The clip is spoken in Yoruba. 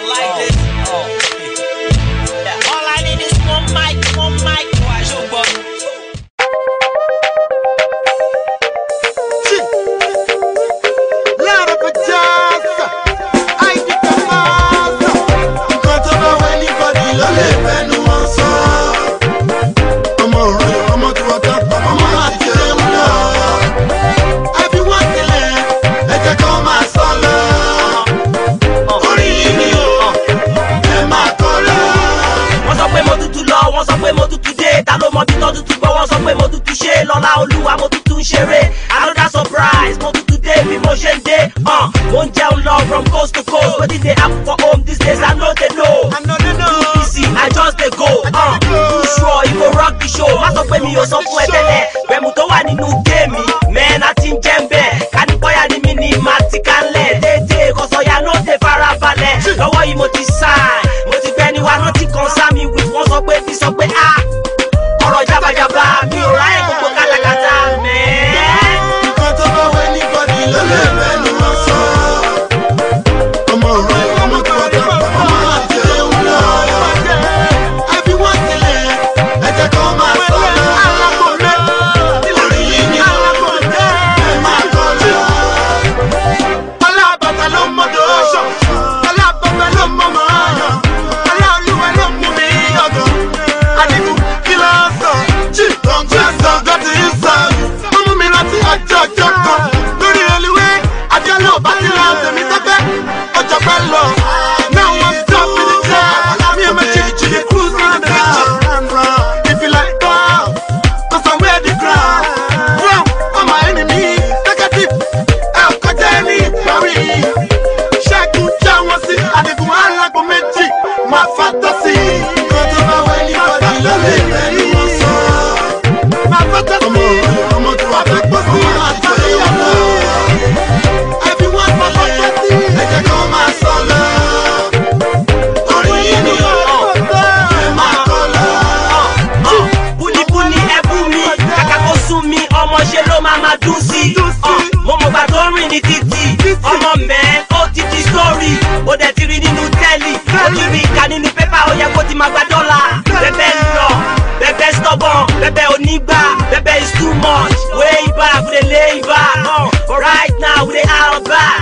like this. Yeah. All I need is one mic. Why show up? Olúwa mo tuntun ṣeré another surprise mo tuntun dé bí mo ṣe ń dé mo ń jẹun lọ from coast to coast wetin dey happen for home these days I no dey know too easy I just dey go too sure e go rock the show má sọ pé mi ò sọ fún ẹ tẹ́lẹ̀ bẹ̀mù tó wà nínú géèmì mẹ́ẹ̀nà tí ń jẹ́ ń bẹ̀ kánípọ̀yà ni mí ni màá ti kánlẹ̀ déédéé kọ̀sọ̀yà ló dé farabalẹ̀ lọ́wọ́ yìí mo ti sign mo ti gbẹ́ni wa rántí kan sámi with wọ́n sọ pé bí sọ pé ọ̀rọ̀ jábàjábà mi ò ráyè gbogbo kátàkátà mẹ́ẹ̀. nǹkan tó bá wẹ́ ní bọ́dí lọ́lẹ̀ bẹ́ẹ̀ ni wọ́n sọ. ọmọ òru ọmọ tó wọ́n tán ọmọ àti ẹ̀hún lọ. ẹbí wọ́n tilẹ̀ ẹ̀jẹ̀ kan máa sọ lọ. orí yìí ni ẹ máa kọ́ lọ. alábàtà ló mọ́dọ̀ alábàtà ló mọ́ mọ́ aláolúwa ló mú mi ọ̀gọ̀. adigun kí ló ń sọ jí lọ́ngbẹ́sọ̀ gọ́tí ń sọ. ọmọ mi rántí ọjọ́ kan lórí olúwé àjọlò bá ti ra tèmi tẹ́fẹ́ ọjọ́ pẹ́ lọ. now I'm stuck in the car me and my chichi dey cruise in the car. if you like God cause I wear the crown. wrong on my enemy negative ẹ ò kọjá ẹni ìparí. ṣẹ́gun já wọn sí adigun alágbó méjì máa fàtọ́ sí. nǹkan tó bá wẹ́ ní bọ́dí lọ́lẹ̀ bẹ́ẹ̀ ni wọ́n sọ. máa fàtọ́ sí. ọmọ tó wà fẹ́ pọ̀ sí àti ìyàwó. ẹbí wọn sọ lọ́jọ́ sí. ẹ̀jẹ̀ kan máa sọ lọ. orí yìí ni ẹ máa kọ́ lọ. búnibúni ẹbú mi kàkà kó sún mi ọmọ ṣe ló máa dùn sí mo mọ̀gbà tó rìn ní títì ọmọ mẹ́ẹ̀ ó ti di sórí ó dẹ̀ ti rí nínú tẹ́lì ó ti rí ìka nínú pépà ó yẹ kó ti máa gba dọ́là bẹ́bẹ́ ń lọ bẹ́bẹ́ stubborn bẹ́bẹ́ onígbà bẹ́bẹ́ is too much way back we dey lay back but right now we dey out back